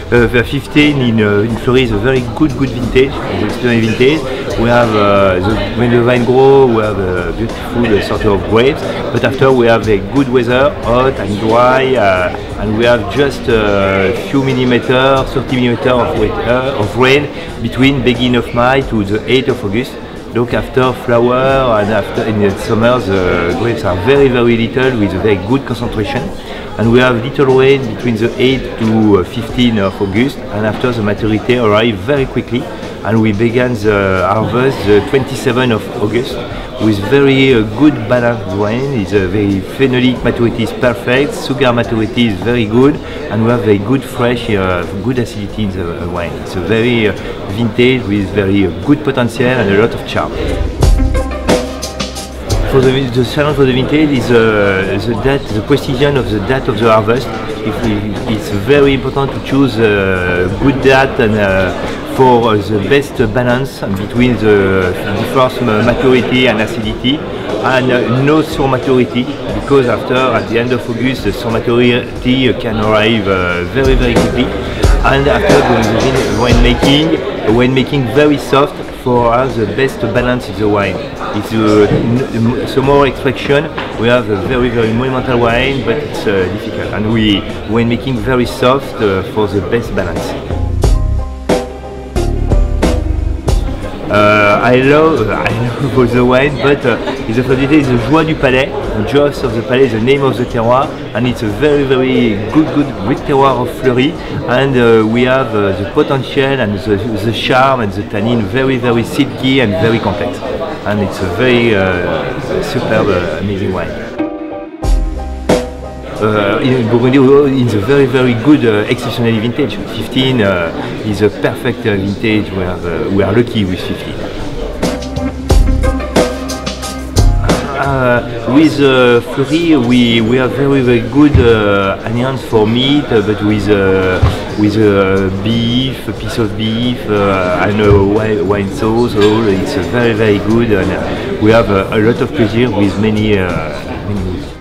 The 15 in Fleury is a very good vintage, exceptional vintage. We have when the vine grow, we have a beautiful sort of grapes, but after we have a good weather, hot and dry, and we have just a few millimeters, 30 millimeters of rain between beginning of May to the 8th of August. Look, after flower and after in the summer, the grapes are very little with a very good concentration. And we have little rain between the 8th to 15th of August, and after the maturity arrives very quickly, and we begin the harvest the 27th of August with very good balanced wine. It's a very phenolic maturity is perfect, sugar maturity is very good, and we have very good fresh, good acidity in the wine. It's a very vintage with very good potential and a lot of charm. For the challenge for the vintage is the precision of the date of the harvest. It's very important to choose a good date and for the best balance between the first maturity and acidity, and no sour maturity, because after at the end of August the sour maturity can arrive very quickly. And after the winemaking very soft for us the best balance is the wine. It's some more extraction. We have a very monumental wine, but it's difficult, and winemaking very soft for the best balance. I love the wine, but it's the Joie du Palais, the Joss of the Palais, the name of the terroir, and it's a very good terroir of Fleury, and we have the potential and the charm and the tannin very silky and very complex, and it's a very superb, amazing wine. In Burgundy, it's a very good exceptional vintage. 15 is a perfect vintage. We are lucky with 15. With Fleury, we have very good onions for meat, but with beef, a piece of beef, and a wine sauce. It's very good, and we have a lot of pleasure with many